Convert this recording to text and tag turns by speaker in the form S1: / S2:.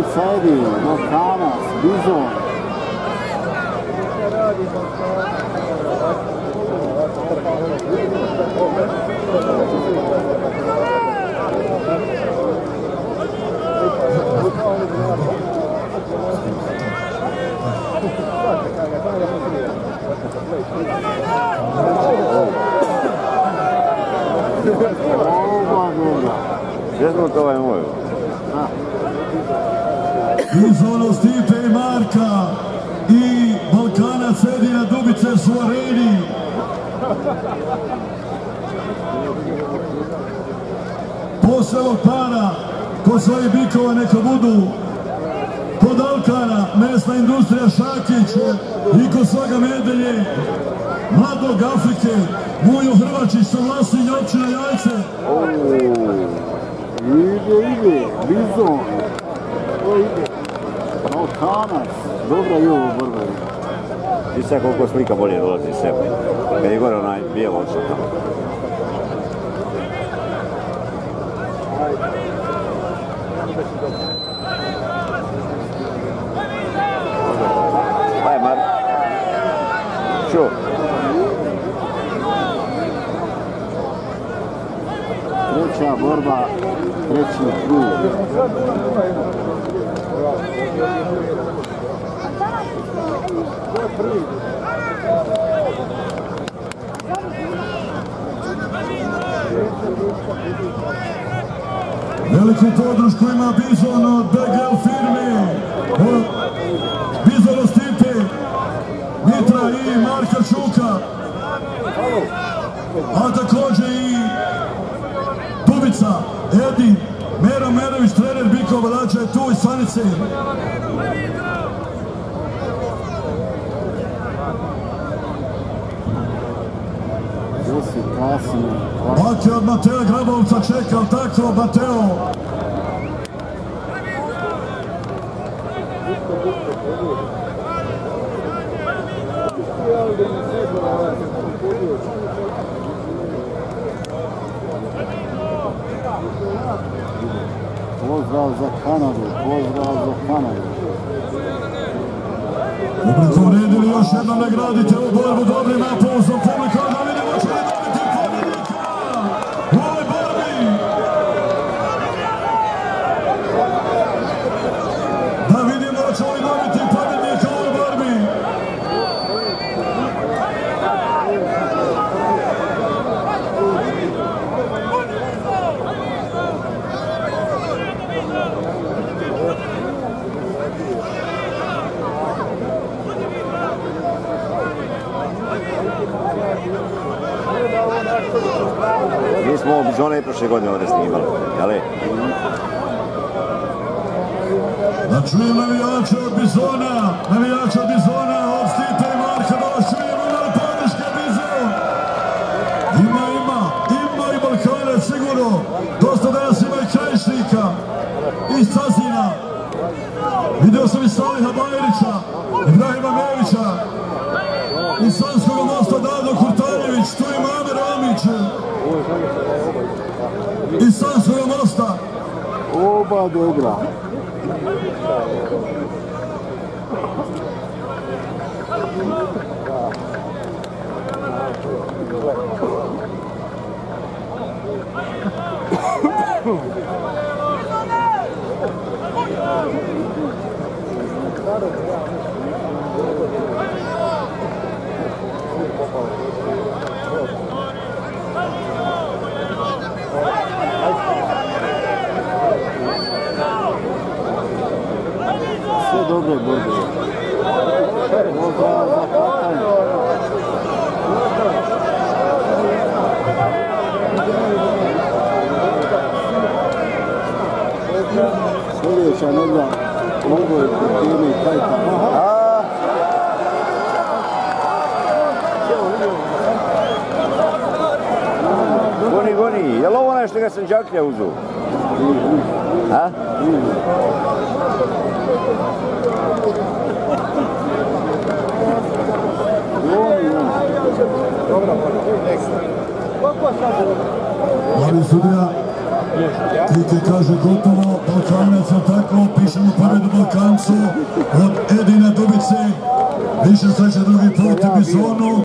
S1: Edin, Balkanac, Bizon.
S2: Ovo je moj.
S3: Bizon, Stipe i Marka i Balkanac Edina Dubice su u areni. Posle ovog para, kod svojih bikova neka budu kod Alkana, mesna industrija Šakić i kod svoga Medelje, Mladog Afrike, Mujo Hrvačić sa Vlasinja, općina Jajce.
S1: Ide, Bizon. To ide. Balkanac. Dobra je ovo borba.
S2: I sad koliko slika bolje dolazi sebe. Kad je gore onaj bijelo odšao tamo. Aj, Mark. Čo?
S1: Treća borba, treći krug.
S3: Veliku podršku ima Bizon od BGL firme, Bizon od Stipe, Mitra i Marka Čuka, a također i Dubica, Edin, Mero Merović, trener Bikova Balača je tu iz Stanice. Baki od Mateja Grabovca čeka, tako Mateo.
S1: Pozdrav za Kanadu, pozdrav za Kanadu.
S3: Publiku vredili još jednom nagradite u borbu dobrim napulsom publika, da vidimo će li dobiti pobjednika u ovoj borbi. Da vidimo će li dobiti pobjednika u ovoj borbi.
S2: Mi smo Bizona i prošle godine ovdje snimali, jel?
S3: Da čujem navijača od Bizona, od Stipe i Marka, da vas čujemo na podrške Bizon. Ima i Balkanac sigurno, dosta danas ima i Krajišnika, i Cazina. Vidio sam i Saliha Bajerića, Ibrahima Mevića, i Sanskog mosta Dado Kurtanjević, tu ima Amer Omić, i Sanskog mosta.
S1: Oba dobra. Sve dobre borbe. Pozdrav za Katanje. Sljedeća nedlja mogu je pripremi Kajta.
S2: Goni, je li ovo onaj što ga sam Đaklja uzu? A?
S3: Ali sudija Kike kaže gotovo, Balkanac, tako, pišemo pobedu Balkancu od Edina Dubice. Više sreće drugi put u Bizonu.